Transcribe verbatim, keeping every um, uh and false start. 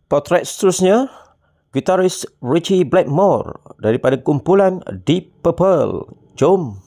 Potret seterusnya, gitaris Ritchie Blackmore daripada kumpulan Deep Purple. Jom